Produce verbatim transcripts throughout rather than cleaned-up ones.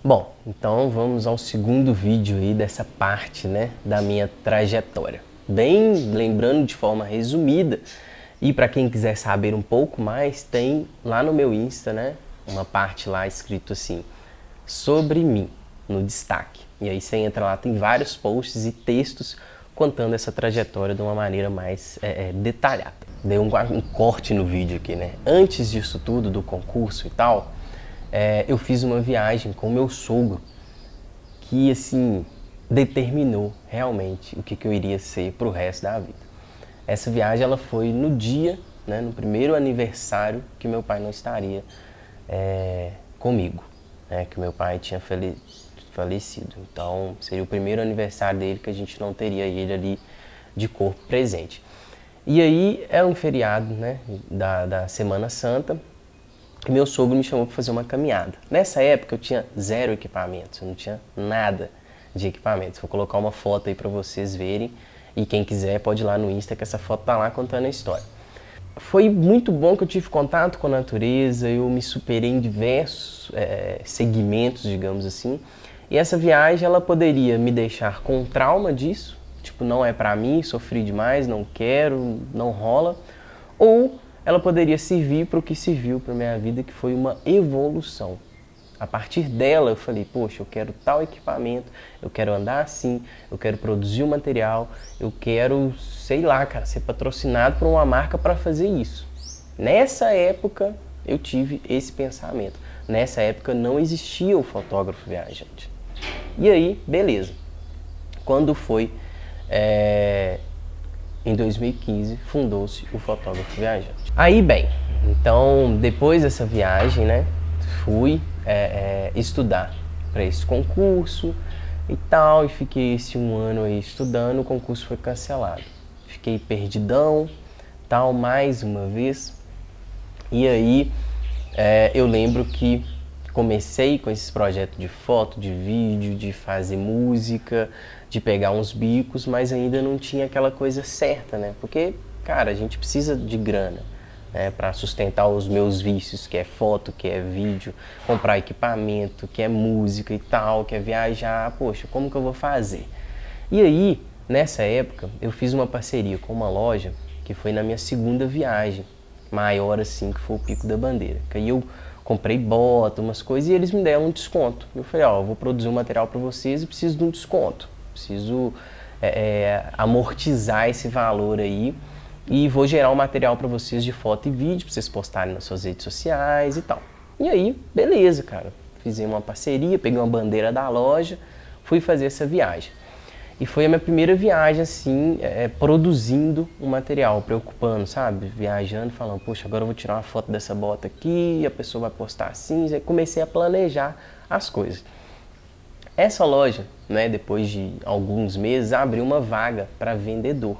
Bom, então vamos ao segundo vídeo aí dessa parte, né, da minha trajetória. Bem, lembrando de forma resumida, e para quem quiser saber um pouco mais, tem lá no meu Insta, né, uma parte lá escrito assim, sobre mim, no destaque. E aí você entra lá, tem vários posts e textos contando essa trajetória de uma maneira mais é, é, detalhada. Dei um, um corte no vídeo aqui, né? Antes disso tudo, do concurso e tal, é, eu fiz uma viagem com meu sogro que, assim, determinou realmente o que, que eu iria ser pro resto da vida. Essa viagem, ela foi no dia, né, no primeiro aniversário que meu pai não estaria é, comigo, né, que meu pai tinha fale, falecido. Então, seria o primeiro aniversário dele que a gente não teria ele ali de corpo presente. E aí, é um feriado, né, da, da Semana Santa, e meu sogro me chamou para fazer uma caminhada. Nessa época eu tinha zero equipamentos, eu não tinha nada de equipamentos. Vou colocar uma foto aí para vocês verem e quem quiser pode ir lá no Insta que essa foto tá lá contando a história. Foi muito bom que eu tive contato com a natureza, eu me superei em diversos é, segmentos, digamos assim. E essa viagem ela poderia me deixar com trauma disso, tipo, não é para mim, sofri demais, não quero, não rola, ou ela poderia servir para o que serviu para minha vida, que foi uma evolução. A partir dela eu falei, poxa, eu quero tal equipamento, eu quero andar assim, eu quero produzir o um material, eu quero, sei lá, cara, ser patrocinado por uma marca para fazer isso. Nessa época eu tive esse pensamento. Nessa época não existia o fotógrafo viajante. E aí, beleza. Quando foi... É... Em dois mil e quinze, fundou-se o Fotógrafo Viajante. Aí, bem, então, depois dessa viagem, né, fui é, é, estudar para esse concurso e tal, e fiquei esse um ano aí estudando, o concurso foi cancelado. Fiquei perdidão, tal, mais uma vez. E aí, é, eu lembro que comecei com esses projetos de foto, de vídeo, de fazer música, de pegar uns bicos, mas ainda não tinha aquela coisa certa, né? Porque, cara, a gente precisa de grana, né, para sustentar os meus vícios, que é foto, que é vídeo, comprar equipamento, que é música e tal, que é viajar. Poxa, como que eu vou fazer? E aí, nessa época, eu fiz uma parceria com uma loja que foi na minha segunda viagem, maior assim, que foi o Pico da Bandeira. Que aí eu comprei bota, umas coisas, e eles me deram um desconto. Eu falei, ó, eu vou produzir um material para vocês e preciso de um desconto. Preciso é, é, amortizar esse valor aí e vou gerar um material para vocês de foto e vídeo, para vocês postarem nas suas redes sociais e tal. E aí, beleza, cara. Fizemos uma parceria, peguei uma bandeira da loja, fui fazer essa viagem. E foi a minha primeira viagem, assim, é, produzindo um material, preocupando, sabe? Viajando, falando, poxa, agora eu vou tirar uma foto dessa bota aqui, a pessoa vai postar assim. Aí comecei a planejar as coisas. Essa loja, né, depois de alguns meses, abriu uma vaga para vendedor.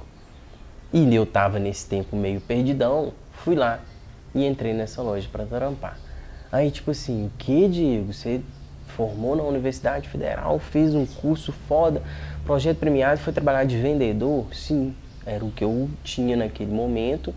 E eu estava nesse tempo meio perdidão, fui lá e entrei nessa loja para trampar. Aí, tipo assim, o que, Diego? Você formou na Universidade Federal, fez um curso foda, projeto premiado, foi trabalhar de vendedor? Sim, era o que eu tinha naquele momento.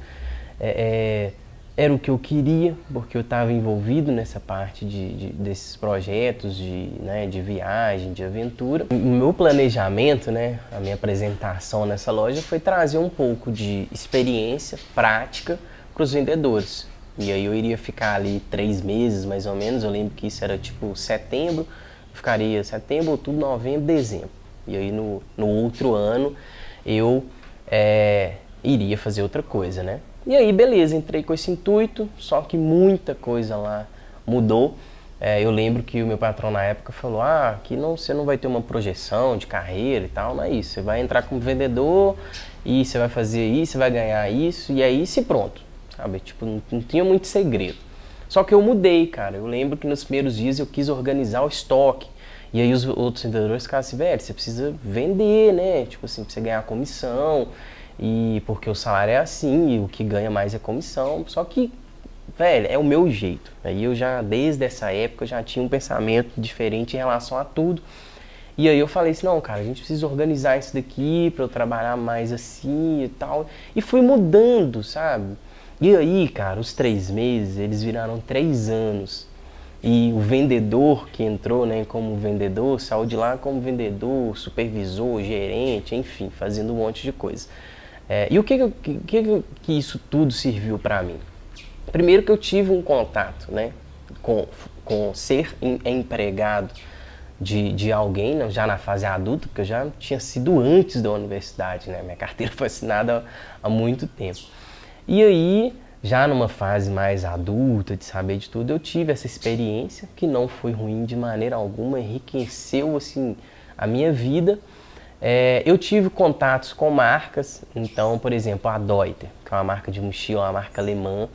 É, é, Era o que eu queria, porque eu estava envolvido nessa parte de, de, desses projetos de, né, de viagem, de aventura. O meu planejamento, né, a minha apresentação nessa loja foi trazer um pouco de experiência prática para os vendedores. E aí eu iria ficar ali três meses, mais ou menos. Eu lembro que isso era tipo setembro, eu ficaria setembro, outubro, novembro, dezembro. E aí no, no outro ano eu é, iria fazer outra coisa, né? E aí, beleza, entrei com esse intuito, só que muita coisa lá mudou. É, eu lembro que o meu patrão na época falou, ah, aqui não, você não vai ter uma projeção de carreira e tal, não é isso. Você vai entrar como vendedor e você vai fazer isso, você vai ganhar isso, e aí se pronto, sabe? Tipo, não, não tinha muito segredo. Só que eu mudei, cara. Eu lembro que nos primeiros dias eu quis organizar o estoque. E aí os outros vendedores ficaram assim, velho, você precisa vender, né? Tipo assim, pra você ganhar comissão. E porque o salário é assim, e o que ganha mais é comissão. Só que, velho, é o meu jeito. Aí eu já, desde essa época, eu já tinha um pensamento diferente em relação a tudo. E aí eu falei assim, não, cara, a gente precisa organizar isso daqui pra eu trabalhar mais assim e tal. E fui mudando, sabe? E aí, cara, os três meses, eles viraram três anos. E o vendedor que entrou, né, como vendedor, saiu de lá como vendedor, supervisor, gerente, enfim, fazendo um monte de coisa. É, e o que que, que que isso tudo serviu para mim? Primeiro que eu tive um contato, né, com, com ser em, empregado de, de alguém, né, já na fase adulta, porque eu já tinha sido antes da universidade, né, minha carteira foi assinada há, há muito tempo. E aí, já numa fase mais adulta, de saber de tudo, eu tive essa experiência que não foi ruim de maneira alguma, enriqueceu assim a minha vida. É, eu tive contatos com marcas, então, por exemplo, a Deuter, que é uma marca de mochila, uma marca alemã,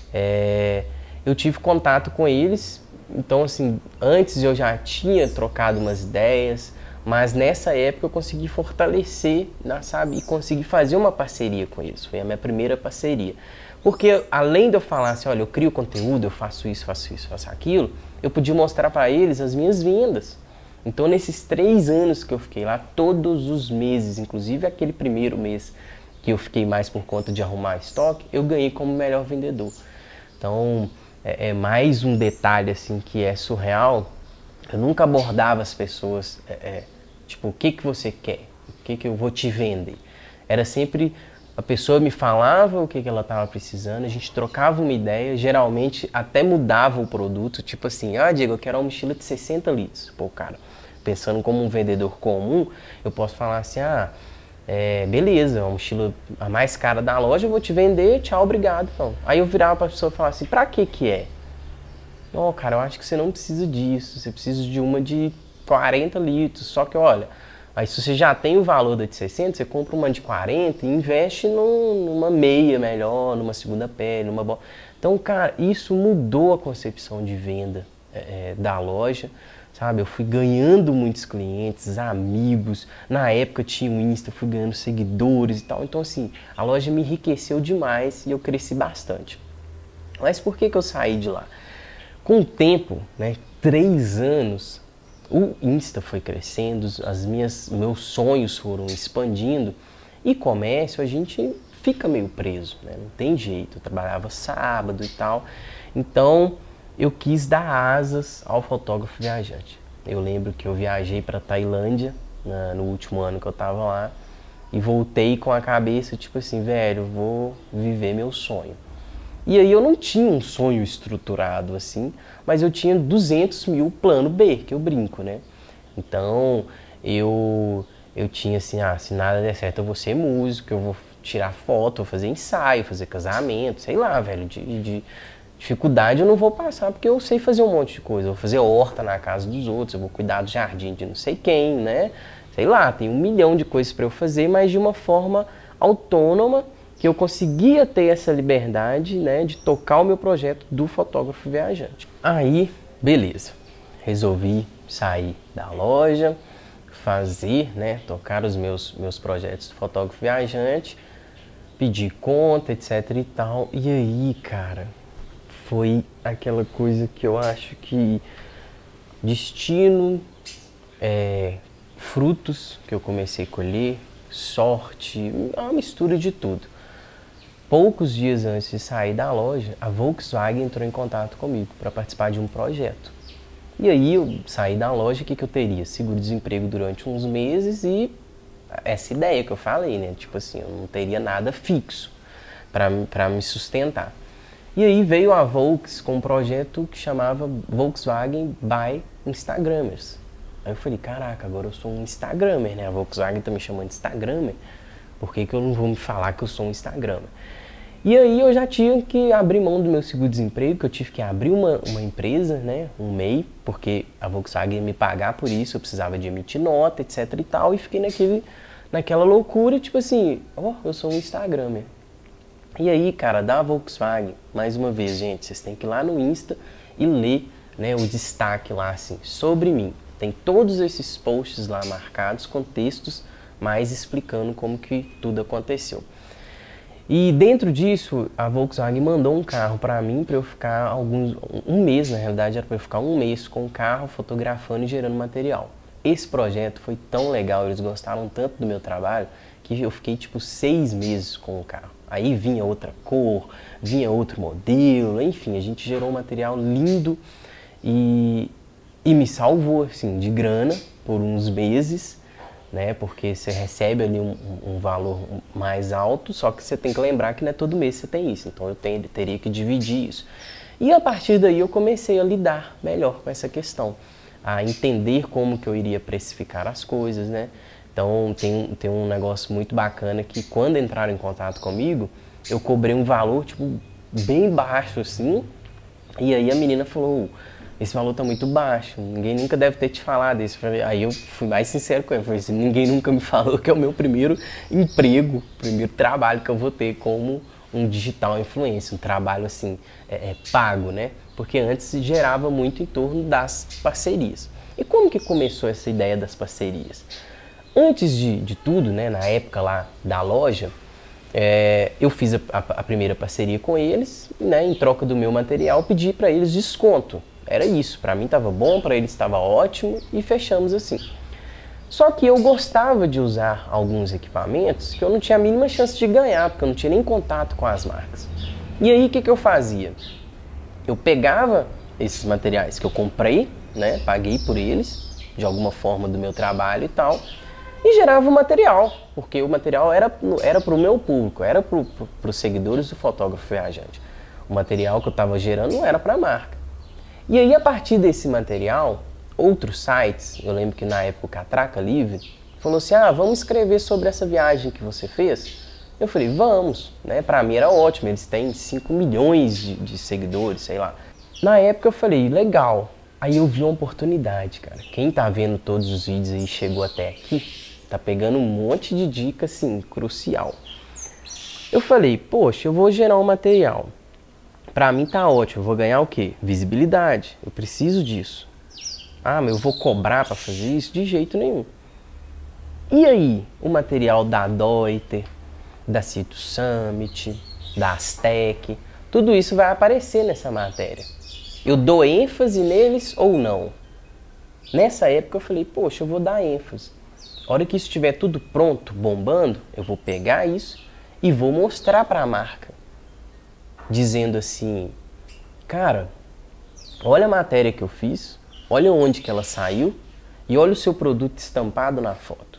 é, eu tive contato com eles, então assim, antes eu já tinha trocado umas ideias, mas nessa época eu consegui fortalecer, né, sabe, e consegui fazer uma parceria com eles, foi a minha primeira parceria. Porque além de eu falar assim, olha, eu crio conteúdo, eu faço isso, faço isso, faço aquilo, eu podia mostrar para eles as minhas vendas. Então, nesses três anos que eu fiquei lá, todos os meses, inclusive aquele primeiro mês que eu fiquei mais por conta de arrumar estoque, eu ganhei como melhor vendedor. Então, é, é mais um detalhe assim que é surreal. Eu nunca abordava as pessoas, é, é, tipo, o que que você quer? O que que eu vou te vender? Era sempre, a pessoa me falava o que que ela estava precisando, a gente trocava uma ideia, geralmente até mudava o produto, tipo assim, ah, Diego, eu quero uma mochila de sessenta litros. Pô, cara, pensando como um vendedor comum, eu posso falar assim, ah, é, beleza, uma mochila a mais cara da loja, eu vou te vender, tchau, obrigado. Então. Aí eu virava para a pessoa e falava assim, pra que que é? Não, cara, eu acho que você não precisa disso, você precisa de uma de quarenta litros, só que olha, aí se você já tem o valor da de sessenta, você compra uma de quarenta e investe num, numa meia melhor, numa segunda pele, numa bola. Então, cara, isso mudou a concepção de venda é, da loja. Sabe, eu fui ganhando muitos clientes, amigos, na época tinha o Insta, fui ganhando seguidores e tal, então assim, a loja me enriqueceu demais e eu cresci bastante. Mas por que que eu saí de lá? Com o tempo, né, três anos, o Insta foi crescendo, as minhas, meus sonhos foram expandindo e comércio a gente fica meio preso, né, não tem jeito, eu trabalhava sábado e tal, então eu quis dar asas ao fotógrafo viajante. Eu lembro que eu viajei para Tailândia na, no último ano que eu estava lá e voltei com a cabeça tipo assim, velho, eu vou viver meu sonho. E aí eu não tinha um sonho estruturado assim, mas eu tinha duzentos mil plano B, que eu brinco, né? Então eu, eu tinha assim, ah, se nada der certo eu vou ser músico, eu vou tirar foto, vou fazer ensaio, fazer casamento, sei lá, velho, de... de dificuldade eu não vou passar, porque eu sei fazer um monte de coisa. Eu vou fazer horta na casa dos outros, eu vou cuidar do jardim de não sei quem, né? Sei lá, tem um milhão de coisas para eu fazer, mas de uma forma autônoma, que eu conseguia ter essa liberdade, né, de tocar o meu projeto do fotógrafo viajante. Aí, beleza. Resolvi sair da loja, fazer, né, tocar os meus, meus projetos do fotógrafo viajante, pedir conta, etc e tal. E aí, cara, foi aquela coisa que eu acho que destino, é, frutos que eu comecei a colher, sorte, uma mistura de tudo. Poucos dias antes de sair da loja, a Volkswagen entrou em contato comigo para participar de um projeto. E aí eu saí da loja, o que, que eu teria? Seguro-desemprego durante uns meses e essa ideia que eu falei, né? Tipo assim, eu não teria nada fixo para me sustentar. E aí veio a Volks com um projeto que chamava Volkswagen by Instagramers. Aí eu falei, caraca, agora eu sou um Instagramer, né? A Volkswagen tá me chamando de Instagramer, por que que eu não vou me falar que eu sou um Instagramer? E aí eu já tinha que abrir mão do meu seguro-desemprego, que eu tive que abrir uma, uma empresa, né? Um M E I, porque a Volkswagen ia me pagar por isso, eu precisava de emitir nota, etc e tal, e fiquei naquele, naquela loucura, tipo assim, ó, oh, eu sou um Instagramer. E aí, cara, da Volkswagen, mais uma vez, gente, vocês têm que ir lá no Insta e ler, né, o destaque lá, assim, sobre mim. Tem todos esses posts lá marcados com textos, mais explicando como que tudo aconteceu. E dentro disso, a Volkswagen mandou um carro para mim, para eu ficar alguns, um mês, na realidade, era para eu ficar um mês com o carro, fotografando e gerando material. Esse projeto foi tão legal, eles gostaram tanto do meu trabalho, que eu fiquei tipo seis meses com o carro. Aí vinha outra cor, vinha outro modelo, enfim, a gente gerou um material lindo e, e me salvou assim, de grana por uns meses, né? Porque você recebe ali um, um valor mais alto, só que você tem que lembrar que não é todo mês você tem isso, então eu tenho, teria que dividir isso. E a partir daí eu comecei a lidar melhor com essa questão, a entender como que eu iria precificar as coisas, né? Então tem, tem um negócio muito bacana que quando entraram em contato comigo, eu cobrei um valor tipo bem baixo assim, e aí a menina falou, esse valor tá muito baixo, ninguém nunca deve ter te falado isso. Aí eu fui mais sincero com ela, falei assim, ninguém nunca me falou que é o meu primeiro emprego, primeiro trabalho que eu vou ter como um digital influencer, um trabalho assim, é, é, pago, né? Porque antes gerava muito em torno das parcerias. E como que começou essa ideia das parcerias? Antes de, de tudo, né, na época lá da loja, é, eu fiz a, a, a primeira parceria com eles, né, em troca do meu material, pedi para eles desconto. Era isso, para mim estava bom, para eles estava ótimo e fechamos assim. Só que eu gostava de usar alguns equipamentos que eu não tinha a mínima chance de ganhar, porque eu não tinha nem contato com as marcas. E aí o que, que eu fazia? Eu pegava esses materiais que eu comprei, né, paguei por eles, de alguma forma do meu trabalho e tal, e gerava o material, porque o material era, era para o meu público, era para pro, os seguidores do fotógrafo viajante. O material que eu estava gerando não era para a marca. E aí, a partir desse material, outros sites, eu lembro que na época o Catraca Livre, falou assim, ah, vamos escrever sobre essa viagem que você fez? Eu falei, vamos, né? Para mim era ótimo, eles têm cinco milhões de, de seguidores, sei lá. Na época eu falei, legal. Aí eu vi uma oportunidade, cara. Quem tá vendo todos os vídeos aí e chegou até aqui, tá pegando um monte de dica, assim, crucial. Eu falei, poxa, eu vou gerar um material. Pra mim tá ótimo, eu vou ganhar o quê? Visibilidade, eu preciso disso. Ah, mas eu vou cobrar pra fazer isso? De jeito nenhum. E aí, o material da Deuter, da Cito Summit, da Aztec, tudo isso vai aparecer nessa matéria. Eu dou ênfase neles ou não? Nessa época eu falei, poxa, eu vou dar ênfase. A hora que isso estiver tudo pronto, bombando, eu vou pegar isso e vou mostrar para a marca. Dizendo assim, cara, olha a matéria que eu fiz, olha onde que ela saiu e olha o seu produto estampado na foto.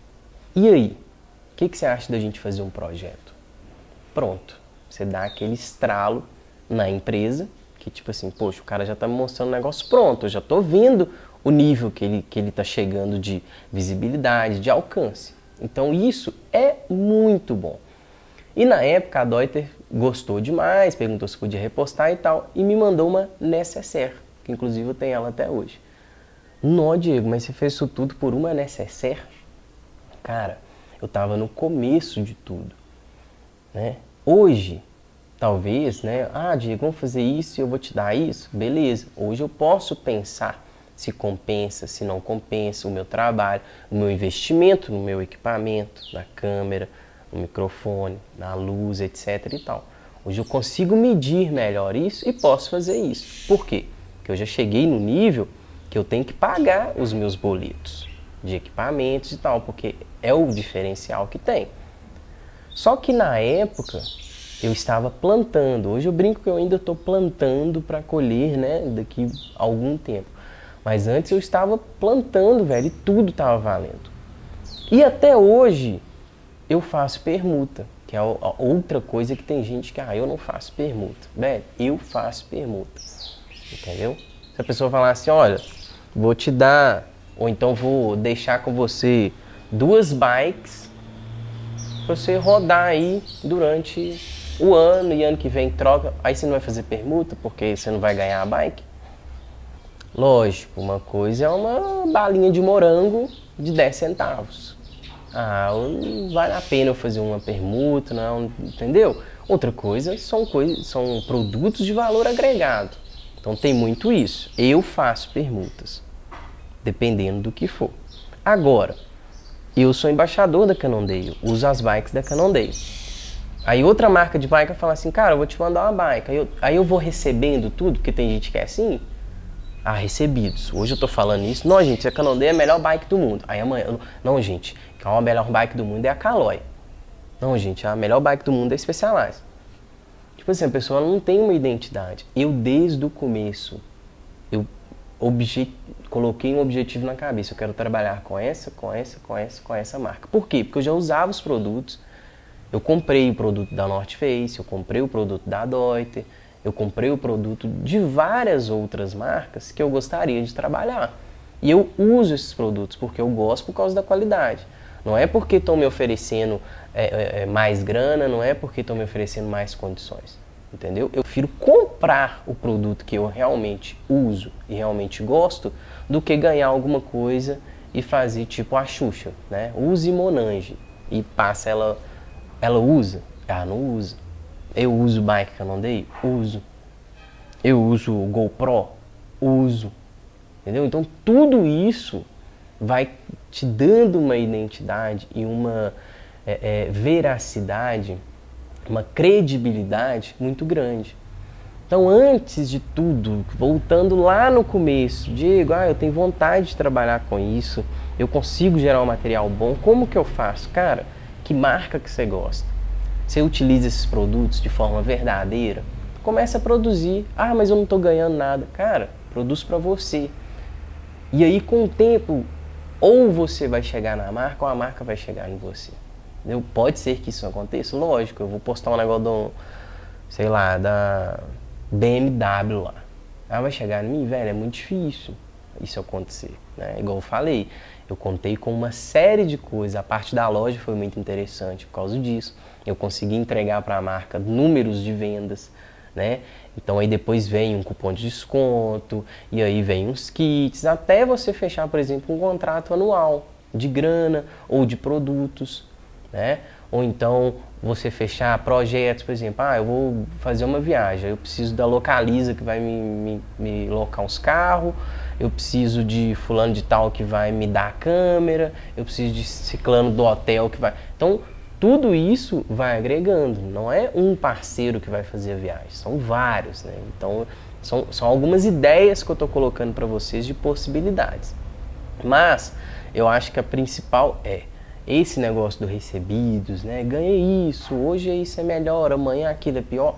E aí, o que, que você acha da gente fazer um projeto? Pronto, você dá aquele estralo na empresa, que tipo assim, poxa, o cara já está me mostrando o negócio pronto, eu já estou vendo o nível que ele que ele está chegando de visibilidade, de alcance. Então isso é muito bom. E na época a Deuter gostou demais, perguntou se podia repostar e tal, e me mandou uma necessaire, que inclusive eu tenho ela até hoje. Nó, Diego, mas você fez isso tudo por uma necessaire? Cara, eu estava no começo de tudo, né? Hoje, talvez, né? Ah, Diego, vamos fazer isso e eu vou te dar isso? Beleza, hoje eu posso pensar se compensa, se não compensa o meu trabalho, o meu investimento no meu equipamento, na câmera, no microfone, na luz, etc e tal. Hoje eu consigo medir melhor isso e posso fazer isso. Por quê? Porque eu já cheguei no nível que eu tenho que pagar os meus boletos de equipamentos e tal, porque é o diferencial que tem. Só que na época eu estava plantando. Hoje eu brinco que eu ainda estou plantando para colher, né, daqui a algum tempo. Mas antes eu estava plantando, velho, e tudo estava valendo. E até hoje eu faço permuta, que é outra coisa que tem gente que, ah, eu não faço permuta. Velho, eu faço permuta, entendeu? Se a pessoa falar assim, olha, vou te dar, ou então vou deixar com você duas bikes para você rodar aí durante o ano e ano que vem troca, aí você não vai fazer permuta porque você não vai ganhar a bike? Lógico, uma coisa é uma balinha de morango de dez centavos. Ah, não vale a pena eu fazer uma permuta, não, entendeu? Outra coisa são, coisas, são produtos de valor agregado. Então tem muito isso. Eu faço permutas, dependendo do que for. Agora, eu sou embaixador da Cannondale, uso as bikes da Cannondale. Aí outra marca de bike vai falar assim, cara, eu vou te mandar uma bike. Aí eu, aí eu vou recebendo tudo, porque tem gente que é assim. Ah, recebidos. Hoje eu tô falando isso. Não, gente, a Cannondale é a melhor bike do mundo. Aí amanhã, não, gente, a melhor bike do mundo é a Caloi. Não, gente, a melhor bike do mundo é a Specialized. Tipo assim, a pessoa não tem uma identidade. Eu, desde o começo, eu obje... coloquei um objetivo na cabeça. Eu quero trabalhar com essa, com essa, com essa, com essa marca. Por quê? Porque eu já usava os produtos. Eu comprei o produto da North Face, eu comprei o produto da Deuter, eu comprei o produto de várias outras marcas que eu gostaria de trabalhar. E eu uso esses produtos porque eu gosto por causa da qualidade. Não é porque estão me oferecendo é, é, mais grana, não é porque estão me oferecendo mais condições. Entendeu? Eu prefiro comprar o produto que eu realmente uso e realmente gosto do que ganhar alguma coisa e fazer tipo a Xuxa, né? Use Monange e passa ela, ela usa? Ah, não usa. Eu uso bike Cannondale? Uso. Eu uso GoPro? Uso. Entendeu? Então tudo isso vai te dando uma identidade e uma é, é, veracidade, uma credibilidade muito grande. Então, antes de tudo, voltando lá no começo, Diego, ah, eu tenho vontade de trabalhar com isso, eu consigo gerar um material bom, como que eu faço? Cara, que marca que você gosta? Você utiliza esses produtos de forma verdadeira? Começa a produzir. Ah, mas eu não estou ganhando nada. Cara, produz para você. E aí, com o tempo, ou você vai chegar na marca, ou a marca vai chegar em você. Entendeu? Pode ser que isso aconteça? Lógico, eu vou postar um negócio do, sei lá, da B M W lá. Ela vai chegar em mim, velho, é muito difícil isso acontecer, né? Igual eu falei, eu contei com uma série de coisas. A parte da loja foi muito interessante por causa disso. Eu consegui entregar para a marca números de vendas, né? Então aí depois vem um cupom de desconto, e aí vem uns kits, até você fechar, por exemplo, um contrato anual de grana ou de produtos, né? Ou então você fechar projetos, por exemplo, ah, eu vou fazer uma viagem, eu preciso da Localiza que vai me, me, me locar uns carros, eu preciso de fulano de tal que vai me dar a câmera, eu preciso de ciclano do hotel que vai... Então, tudo isso vai agregando, não é um parceiro que vai fazer a viagem, são vários, né? Então, são, são algumas ideias que eu estou colocando para vocês de possibilidades. Mas, eu acho que a principal é esse negócio do recebidos, né? Ganhei isso, hoje isso é melhor, amanhã aquilo é pior.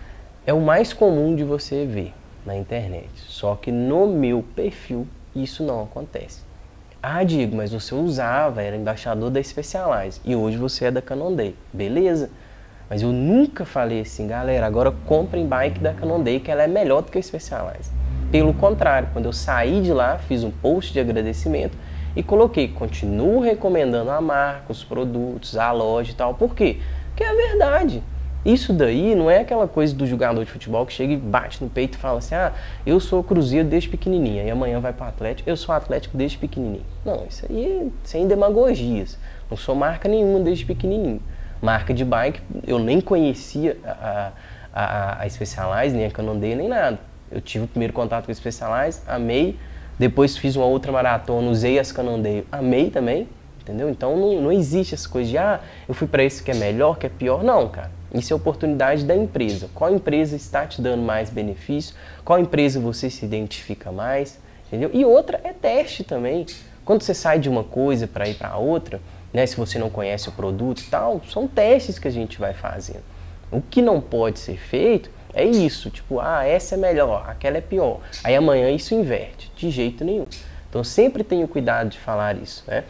É o mais comum de você ver na internet. Só que no meu perfil isso não acontece. Ah, Diego, mas você usava, era embaixador da Specialized e hoje você é da Cannondale. Beleza, mas eu nunca falei assim, galera, agora comprem bike da Cannondale que ela é melhor do que a Specialized. Pelo contrário, quando eu saí de lá, fiz um post de agradecimento e coloquei, continuo recomendando a marca, os produtos, a loja e tal. Por quê? Porque é a verdade. Isso daí não é aquela coisa do jogador de futebol que chega e bate no peito e fala assim, ah, eu sou Cruzeiro desde pequenininha e amanhã vai para o Atlético, eu sou Atlético desde pequenininho. Não, isso aí é sem demagogias. Não sou marca nenhuma desde pequenininho. Marca de bike, eu nem conhecia a, a, a Specialized, nem a Cannondale, nem nada. Eu tive o primeiro contato com a Specialized, amei. Depois fiz uma outra maratona, usei as Cannondale, amei também, entendeu? Então não, não existe essa coisa de, ah, eu fui para esse que é melhor, que é pior. Não, cara. Isso é oportunidade da empresa. Qual empresa está te dando mais benefício? Qual empresa você se identifica mais? Entendeu? E outra é teste também. Quando você sai de uma coisa para ir para outra, né, se você não conhece o produto e tal, são testes que a gente vai fazendo. O que não pode ser feito é isso, tipo, ah, essa é melhor, aquela é pior. Aí amanhã isso inverte, de jeito nenhum. Então sempre tenho cuidado de falar isso, né?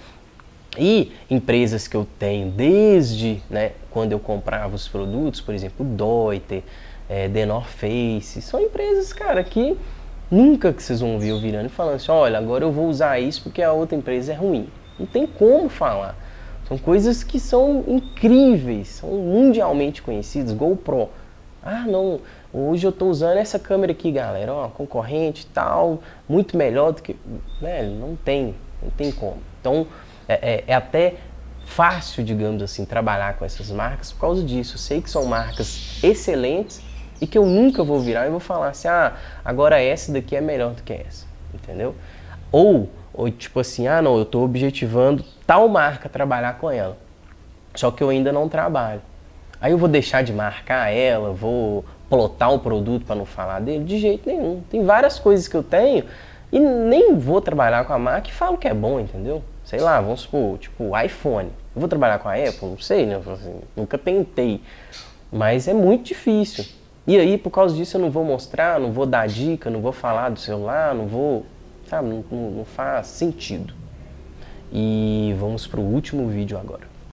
E empresas que eu tenho desde, né, quando eu comprava os produtos, por exemplo, Deuter, é, The North Face, são empresas, cara, que nunca que vocês vão ver eu virando e falando assim, olha, agora eu vou usar isso porque a outra empresa é ruim. Não tem como falar. São coisas que são incríveis, são mundialmente conhecidas, GoPro. Ah, não, hoje eu estou usando essa câmera aqui, galera, ó, concorrente e tal, muito melhor do que... Velho, não tem, não tem como. Então, é, é, é até fácil, digamos assim, trabalhar com essas marcas por causa disso. Eu sei que são marcas excelentes e que eu nunca vou virar e vou falar assim, ah, agora essa daqui é melhor do que essa, entendeu? Ou, ou tipo assim, ah, não, eu estou objetivando tal marca trabalhar com ela, só que eu ainda não trabalho. Aí eu vou deixar de marcar ela, vou plotar o produto para não falar dele? De jeito nenhum. Tem várias coisas que eu tenho e nem vou trabalhar com a marca e falo que é bom, entendeu? Sei lá, vamos supor, tipo, iPhone. Eu vou trabalhar com a Apple? Não sei, né? Assim, nunca tentei. Mas é muito difícil. E aí, por causa disso, eu não vou mostrar, não vou dar dica, não vou falar do celular, não vou sabe? Não, não, não faz sentido. E vamos para o último vídeo agora.